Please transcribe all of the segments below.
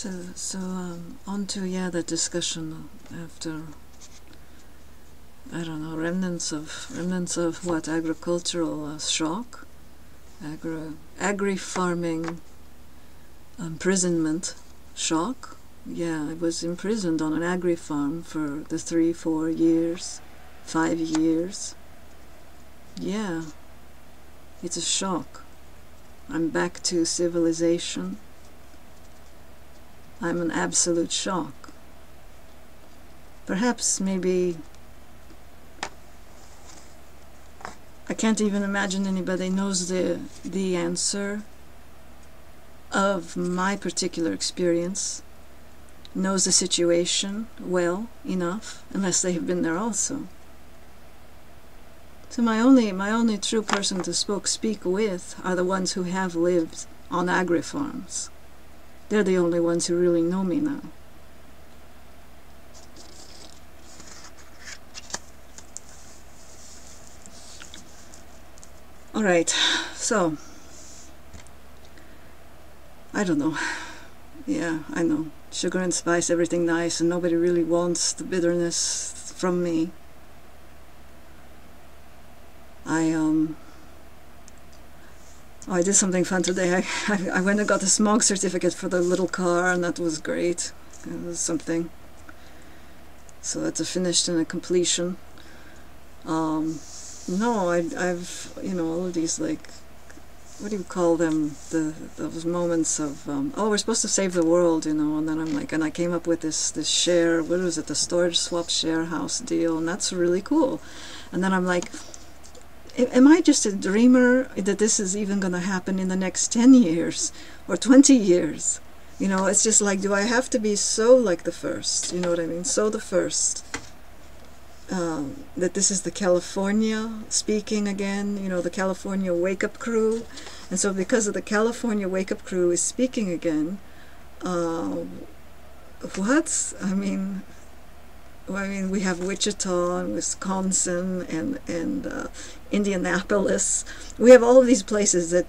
On to the discussion after, I don't know, remnants of what, agricultural shock, agri-farming imprisonment shock. Yeah, I was imprisoned on an agri-farm for the 3-4 years, 5 years. Yeah, it's a shock. I'm back to civilization. I'm an absolute shock. Perhaps, maybe, I can't even imagine anybody knows the answer of my particular experience, knows the situation well enough, unless they have been there also. So my only true person to speak with are the ones who have lived on agri-farms. They're the only ones who really know me now. Alright, so, I don't know. Yeah, I know. Sugar and spice, everything nice, and nobody really wants the bitterness from me. I did something fun today. I went and got a smog certificate for the little car, and that was great. It was something. So that's a finished and a completion. No, I've all of these, like, what do you call them? Those moments of oh, we're supposed to save the world, and then I'm like, and I came up with this share, what was it, the storage swap share house deal, and that's really cool. And then I'm like, am I just a dreamer that this is even going to happen in the next 10 years or 20 years? It's just like, do I have to be so like the first? You know what I mean? So the first. That this is the California speaking again, the California wake-up crew. And so because of the California wake-up crew is speaking again, what? I mean, we have Wichita and Wisconsin and Indianapolis. We have all of these places that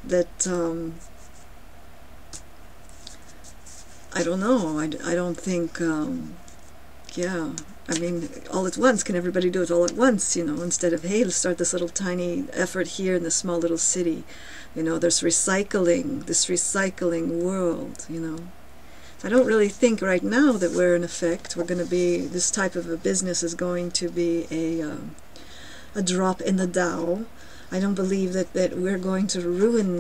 I don't know. I don't think. Yeah. I mean, all at once. Can everybody do it all at once? Instead of, hey, let's start this little tiny effort here in this small little city. There's recycling. This recycling world. So I don't really think right now that we're in effect. We're going to be, this type of a business is going to be a drop in the Dow. I don't believe that we're going to ruin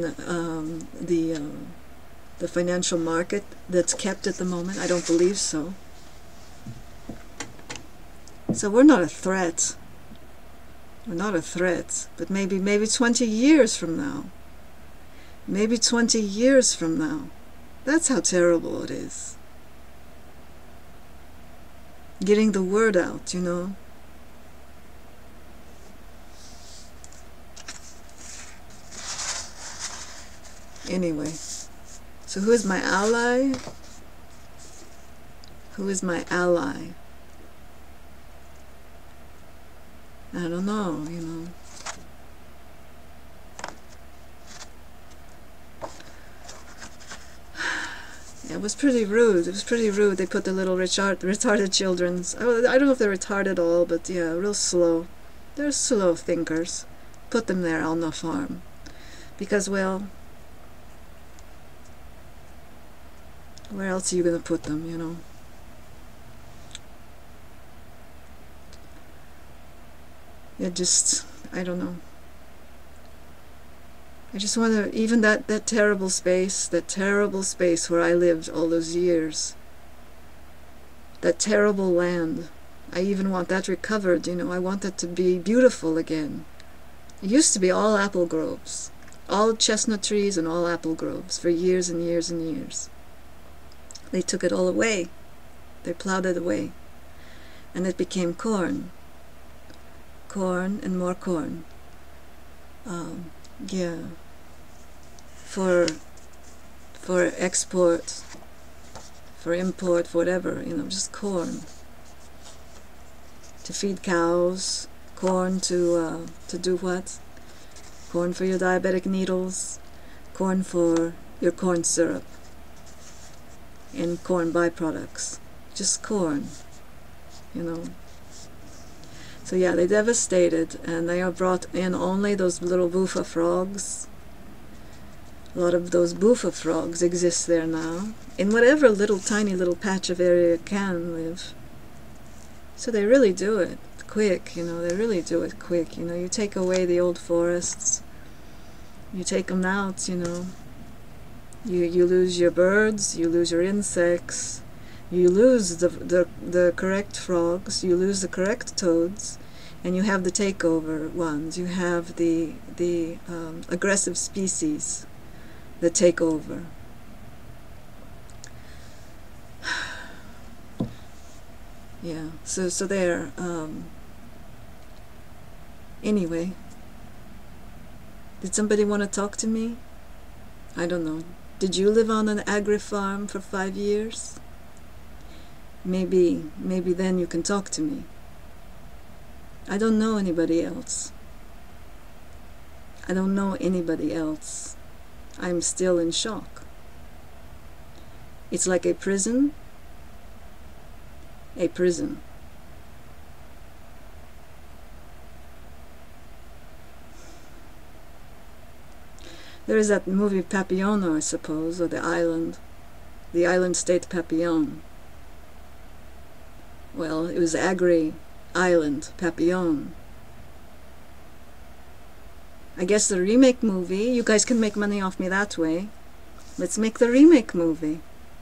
the financial market that's kept at the moment. I don't believe so. So we're not a threat. We're not a threat. But maybe 20 years from now. Maybe 20 years from now. That's how terrible it is. Getting the word out, Anyway. So who is my ally? Who is my ally? I don't know, Yeah, it was pretty rude. It was pretty rude. They put the little retarded children's. I don't know if they're retarded at all, but yeah, real slow. They're slow thinkers. Put them there on the farm. Because, well, where else are you going to put them, I don't know. I just want to, even that terrible space where I lived all those years, that terrible land, I even want that recovered, I want that to be beautiful again. It used to be all apple groves, all chestnut trees and all apple groves for years and years and years. They took it all away. They plowed it away. And it became corn. Corn and more corn. Yeah. For export, for import, for whatever, just corn. To feed cows, corn to do what? Corn for your diabetic needles, corn for your corn syrup. and corn byproducts. Just corn, you know. So yeah, they devastated, and they have brought in only those little buffa frogs. A lot of those buffa frogs exist there now, in whatever little tiny little patch of area can live. So they really do it quick, you know, they really do it quick. You know, you take away the old forests, you take them out, you know, you lose your birds, you lose your insects, you lose the correct frogs, you lose the correct toads, and you have the takeover ones. You have the aggressive species that take over. Yeah, so there. Anyway, did somebody want to talk to me? I don't know. Did you live on an agri-farm for 5 years? Maybe then you can talk to me. I don't know anybody else. I don't know anybody else. I'm still in shock. It's like a prison. A prison. There is that movie Papillon, I suppose, or the island state Papillon. Well, it was Agri-Island Papillon. I guess the remake movie, you guys can make money off me that way. Let's make the remake movie.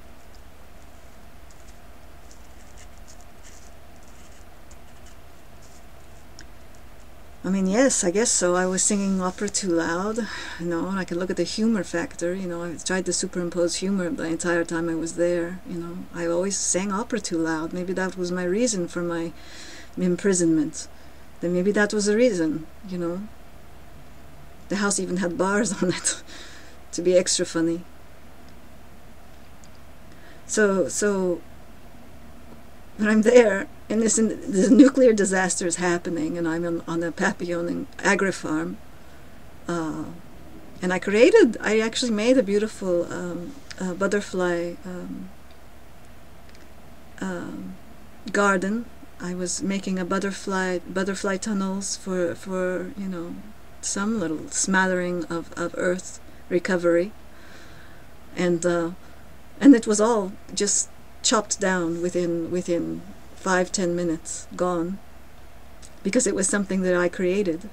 I mean, yes, I guess so. I was singing opera too loud, you know, and I could look at the humor factor, you know. I tried to superimpose humor the entire time I was there, you know. I always sang opera too loud. Maybe that was my reason for my imprisonment. Then maybe that was the reason, you know. The house even had bars on it to be extra funny. So when I'm there, and this nuclear disaster is happening, and I'm on a Papillon agri-farm, and I actually made a beautiful butterfly garden. I was making a butterfly tunnels for you know, some little smattering of earth recovery, and it was all just chopped down within 5-10 minutes, gone, because it was something that I created.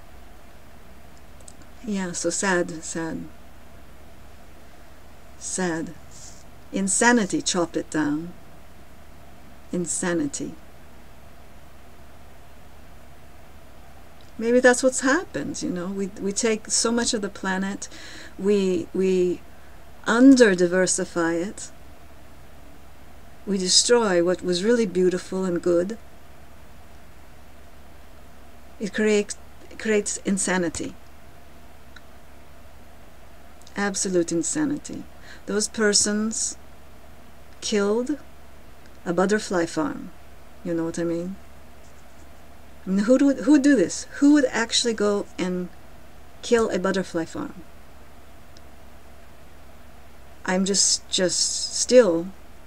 Yeah, so sad. Insanity chopped it down. Insanity. Maybe that's what's happened, you know. We take so much of the planet, we under-diversify it. We destroy what was really beautiful and good. It creates insanity. Absolute insanity. Those persons killed a butterfly farm. You know what I mean? I mean, who would do this? Who would actually go and kill a butterfly farm? I'm just still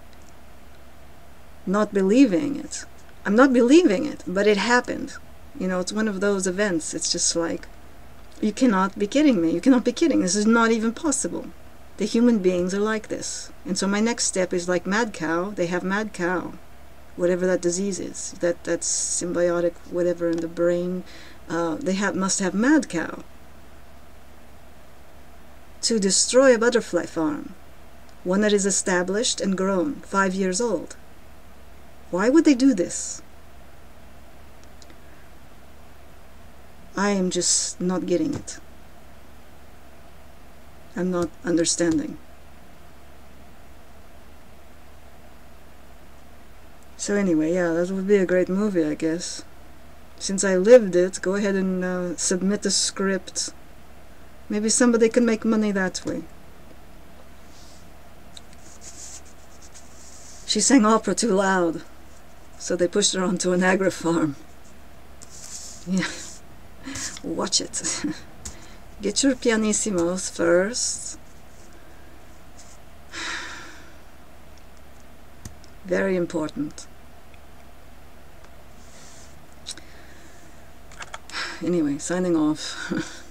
not believing it. I'm not believing it, but it happened. You know, it's one of those events. It's just like, you cannot be kidding me. You cannot be kidding. This is not even possible. The human beings are like this. And so my next step is like mad cow. They have mad cow, whatever that disease is. That's symbiotic, whatever in the brain. They must have mad cow to destroy a butterfly farm, one that is established and grown, 5 years old. Why would they do this? I am just not getting it. I'm not understanding. So anyway, yeah, that would be a great movie, I guess. Since I lived it, go ahead and submit a script. Maybe somebody can make money that way. She sang opera too loud, so they pushed her onto an agri-farm. Yeah, watch it. Get your pianissimos first. Very important. Anyway, signing off.